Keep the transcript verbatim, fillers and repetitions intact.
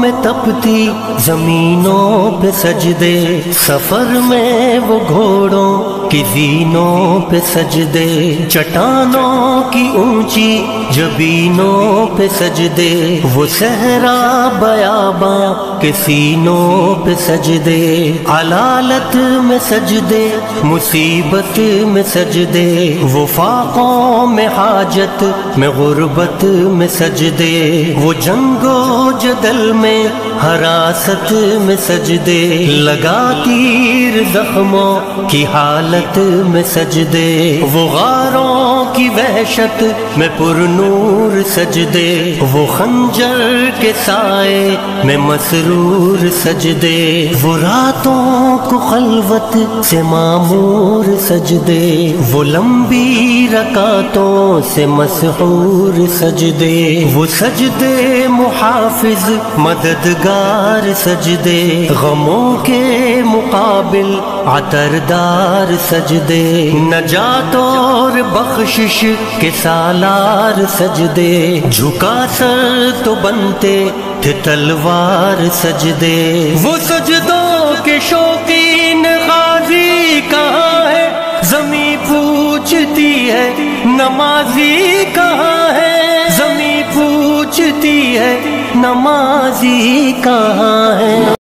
میں تپتی زمینوں پہ سجدے، سفر میں وہ گھوڑوں کی زینوں پہ سجدے، چٹانوں کی اونچی جبینوں پہ سجدے، وہ صحرا بیاباں کے سینوں پہ سجدے، علالت میں سجدے مصیبت میں سجدے، وہ فاقوں میں حاجت میں غربت میں سجدے، وہ جنگ و جدل میں حراست میں سجدے، لگا تیر زخموں کی حالت میں سجدے، وہ غاروں کی وحشت میں پر نور سجدے، وہ خنجر کے سائے میں مسرور سجدے، وہ راتوں کو خلوت سے معمور سجدے، وہ لمبی رکعتوں سے مسحور سجدے، وہ سجدے محافظ مددگار سجدے، غموں کے مقابل عطردار سجدے، نجات اور بخشش کے سالار سجدے، جھکا سر تو بنتے تھے تلوار سجدے، وہ سجدوں کے شوقین غازی کہاں ہے، زمیں پوچھتی ہے نمازی کہاں ہے، زمیں پوچھتی ہے نمازی کہاں ہے۔